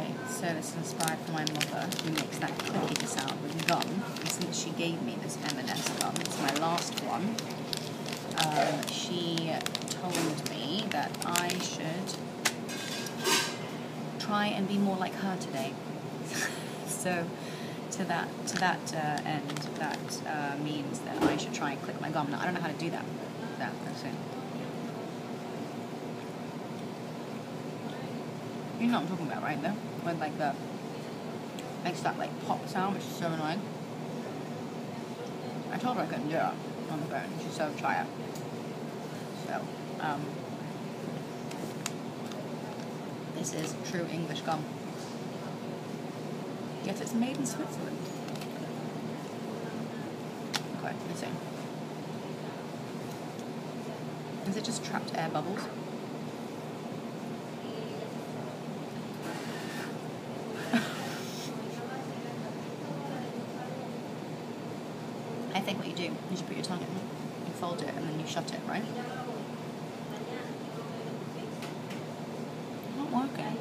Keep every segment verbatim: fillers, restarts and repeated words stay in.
Okay, so this is inspired from my mother, who makes that clicking sound with gum. And since she gave me this M and S gum, it's my last one. Um, she told me that I should try and be more like her today. So, to that to that uh, end, that uh, means that I should try and click my gum. Now, I don't know how to do that. That person. You know what I'm talking about, right? Though, when like the makes that like pop sound, which is so annoying. I told her I couldn't do it on the phone. She said try it. So, um, this is true English gum. Yet it's made in Switzerland. Okay, let's see. Is it just trapped air bubbles? I think what you do is you put your tongue in, you fold it, and then you shut it, right? It's not working.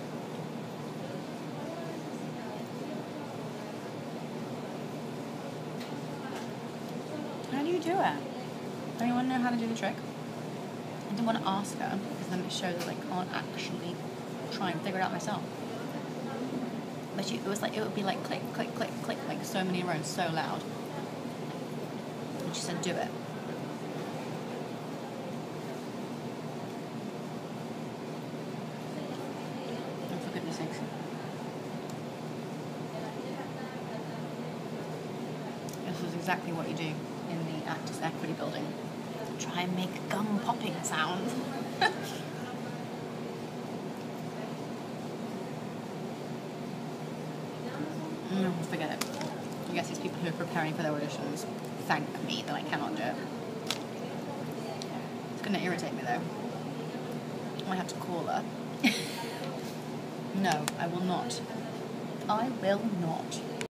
How do you do it? Anyone know how to do the trick? I didn't want to ask her, because then it shows that I can't actually try and figure it out myself. But she, it was like, it would be like click, click, click, click, like so many rows, so loud. And she said, do it. Oh, for goodness sakes. This is exactly what you do in the Actors Equity Building. Try and make gum popping sounds. mm, forget it. I guess these people who are preparing for their auditions thank me that I cannot do it. It's going to irritate me though. I might have to call her. No, I will not. I will not.